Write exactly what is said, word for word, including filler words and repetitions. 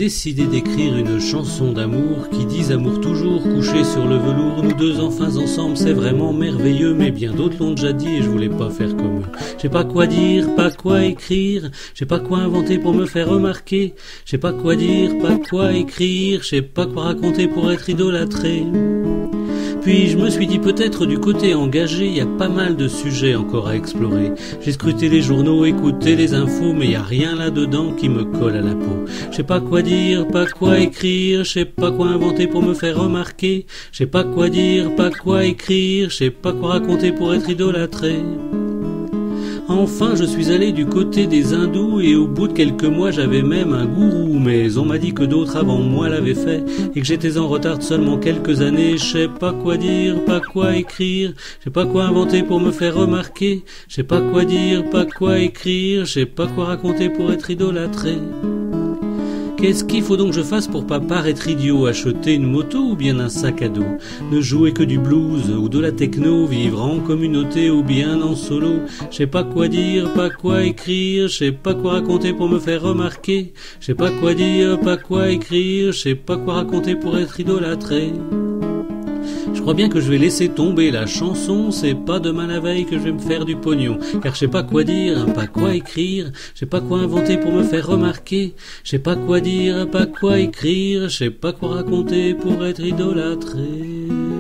décidé d'écrire une chanson d'amour qui dise amour toujours couché sur le velours. Nous deux enfin ensemble, c'est vraiment merveilleux, mais bien d'autres l'ont déjà dit et je voulais pas faire comme eux. Je sais pas quoi dire, pas quoi écrire, je sais pas quoi inventer pour me faire remarquer, je sais pas quoi dire, pas quoi écrire, je sais pas quoi raconter pour être idolâtré. Puis je me suis dit peut-être du côté engagé, il y a pas mal de sujets encore à explorer. J'ai scruté les journaux, écouté les infos, mais il y a rien là-dedans qui me colle à la peau. Je sais pas quoi dire, pas quoi écrire, je sais pas quoi inventer pour me faire remarquer, je sais pas quoi dire, pas quoi écrire, je sais pas quoi raconter pour être idolâtré. Enfin, je suis allé du côté des hindous et au bout de quelques mois, j'avais même un gourou. Mais on m'a dit que d'autres avant moi l'avaient fait et que j'étais en retard de seulement quelques années. Je sais pas quoi dire, pas quoi écrire, je sais pas quoi inventer pour me faire remarquer, je sais pas quoi dire, pas quoi écrire, je sais pas quoi raconter pour être idolâtré. Qu'est-ce qu'il faut donc que je fasse pour pas paraître idiot? Acheter une moto ou bien un sac à dos? Ne jouer que du blues ou de la techno? Vivre en communauté ou bien en solo? Je sais pas quoi dire, pas quoi écrire, je sais pas quoi raconter pour me faire remarquer, je sais pas quoi dire, pas quoi écrire, je sais pas quoi raconter pour être idolâtré. Je crois bien que je vais laisser tomber la chanson, c'est pas demain la veille que je vais me faire du pognon. Car je sais pas quoi dire, pas quoi écrire, je sais pas quoi inventer pour me faire remarquer, je sais pas quoi dire, pas quoi écrire, je sais pas quoi raconter pour être idolâtré.